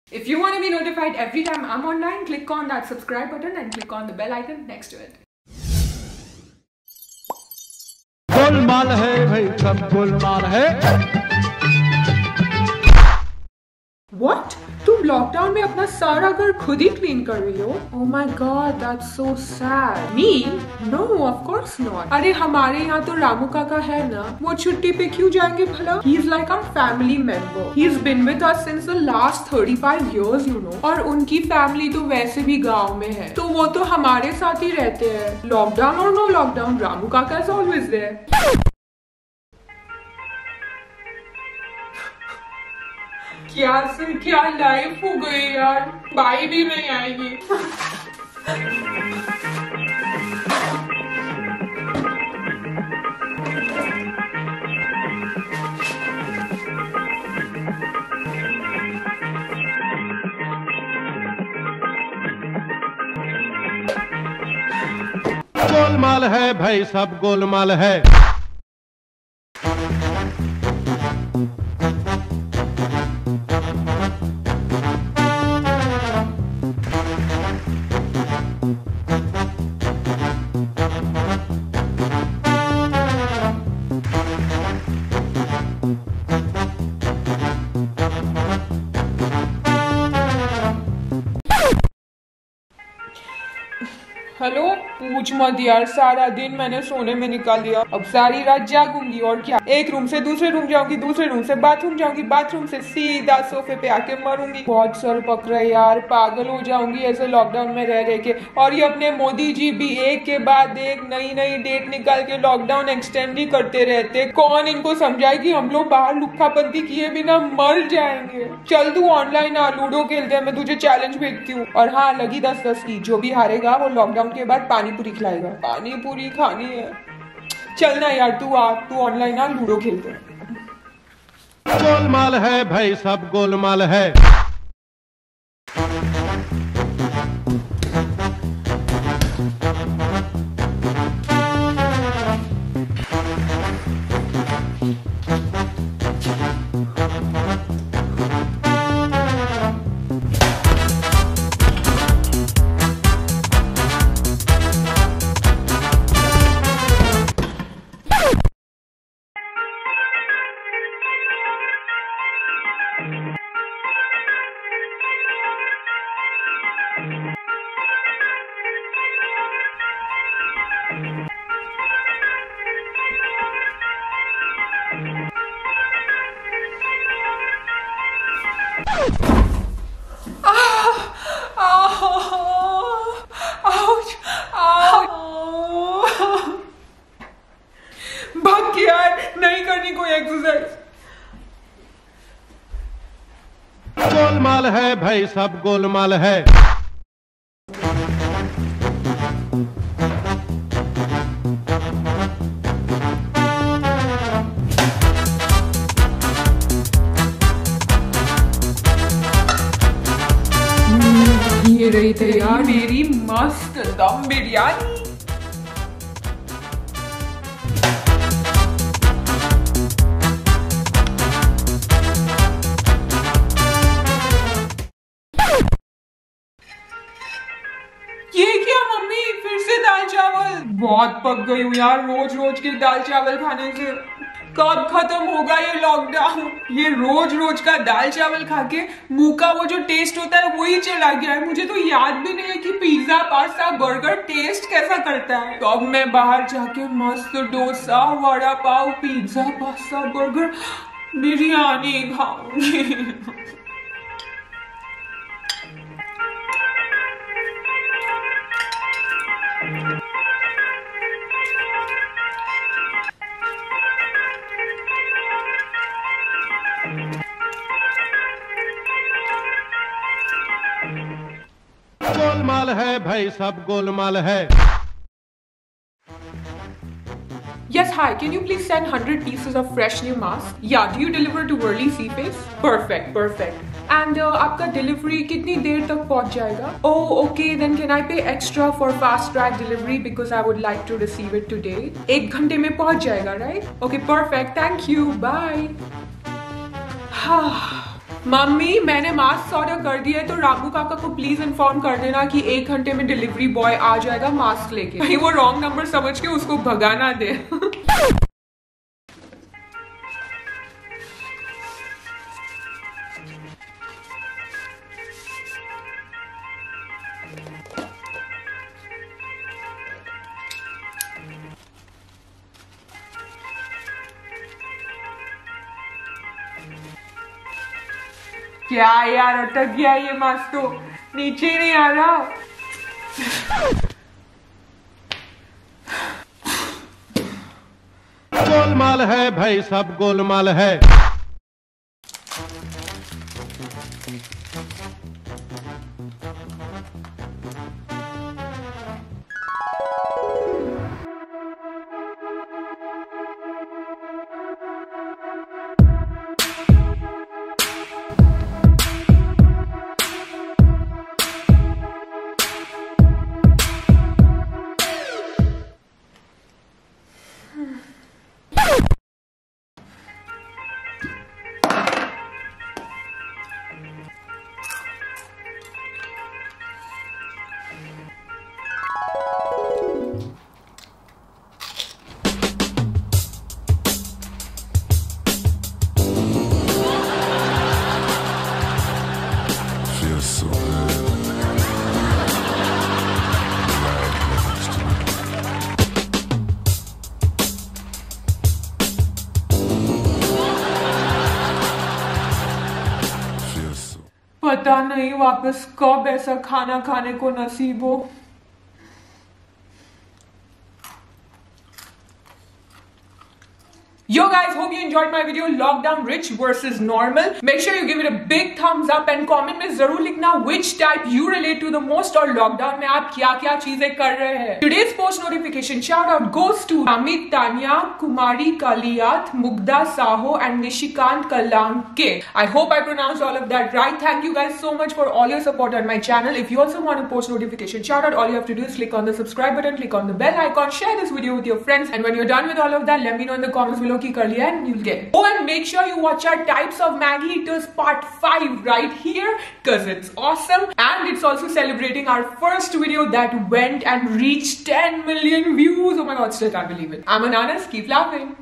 If you want to be notified every time I'm online, click on that subscribe button and click on the bell icon next to it. Golmaal है भाई, सब गोलमाल है। What? तुम lockdown में अपना सारा घर खुद ही क्लीन कर रही हो? Oh my God, that's so sad. Me? No, of course not. अरे हमारे यहाँ तो रामू काका है ना, वो छुट्टी पे क्यों जाएंगे भला? He's like our family member. He's been with us since the last 35 years, you know. और उनकी फैमिली तो वैसे भी गाँव में है, तो वो तो हमारे साथ ही रहते हैं। लॉकडाउन और नो लॉकडाउन, रामू काका is always there. क्या लाइफ हो गई यार, बाई भी नहीं आएगी। गोलमाल है भाई, सब गोलमाल है। हेलो, पूछ मत यार, सारा दिन मैंने सोने में निकाल दिया। अब सारी रात जागूंगी और क्या। एक रूम से दूसरे रूम जाऊंगी, दूसरे रूम से बाथरूम जाऊंगी, बाथरूम से सीधा सोफे पे आके मरूंगी। बहुत सर पक रहा है यार, पागल हो जाऊंगी ऐसे लॉकडाउन में रह के। और ये अपने मोदी जी भी एक के बाद एक नई नई डेट निकाल के लॉकडाउन एक्सटेंड ही करते रहते। कौन इनको समझाए कि हम लोग बाहर लुक्काबंदी किए बिना मर जाएंगे। चल तू ऑनलाइन आ, लूडो खेलते हैं, मैं तुझे चैलेंज भेजती हूँ। और हाँ, लगी 10-10 की, जो भी हारेगा वो लॉकडाउन के बाद पानी पूरी खिलाएगा। पानी पूरी खानी है। चल ना यार, तू आ, तू ऑनलाइन आ, लूडो खेलते हैं। गोलमाल है भाई, सब गोलमाल है। भाग यार, नहीं करनी कोई एक्सरसाइज। गोलमाल है भाई, सब गोलमाल है। ये रही थे यार मेरी मस्त दम बिरयानी। ये क्या मम्मी, फिर से दाल चावल? बहुत पक गई हूँ यार रोज रोज के दाल चावल खाने से। कब खत्म होगा ये लॉकडाउन? ये रोज रोज का दाल चावल खा के मुंह का वो जो टेस्ट होता है वही चला गया है। मुझे तो याद भी नहीं है कि पिज्जा, पास्ता, बर्गर टेस्ट कैसा करता है। तो अब मैं बाहर जाके मस्त dosa, vada pav, pizza, pasta, burger, biryani खाऊंगी। गोलमाल है भाई, सब गोलमाल है। Yes, hi. Can you please send 100 pieces of fresh new mask? Yeah, do you deliver to Worli Seaface? Perfect, perfect. And आपका delivery कितनी देर तक पहुंच जाएगा? Oh, okay. Then can I pay extra for fast track delivery because I would like to receive it today? 1 घंटे में पहुंच जाएगा, right? Okay, perfect. Thank you. Bye. Mummy मैंने मास्क ऑर्डर कर दिया है, तो रामू काका को प्लीज इन्फॉर्म कर देना कि 1 घंटे में डिलीवरी बॉय आ जाएगा मास्क लेके। कहीं वो रॉन्ग नंबर समझ के उसको भगा ना दे। क्या यार, अटक गया ये मास्क, तो नीचे ही नहीं आ रहा। गोलमाल है भाई, सब गोलमाल है। पता नहीं वापस कब ऐसा खाना खाने को नसीब हो। Yo guys, hope you enjoyed my video lockdown rich versus normal. Make sure you give it a big thumbs up and comment में जरूर लिखना which type you relate to the most और lockdown में आप क्या क्या चीजें कर रहे हैं। Today's post notification shout out goes to Amit Tanya, Kumari Kaliyat, Mugda Saho and Nishikant Kalanke. I hope I pronounced all of that right. Thank you guys so much for all your support on my channel. If you also want a post notification shout out, all you have to do is click on the subscribe button, click on the bell icon, share this video with your friends, and when you're done with all of that, let me know in the comments below ki kar liya and you'll get it. Oh, and make sure you watch our types of Maggie eaters part 5 right here because it's awesome, and it's also celebrating our first video that went and reached 10 million views. Oh my god, still can't believe it. I'm Ananas, keep laughing.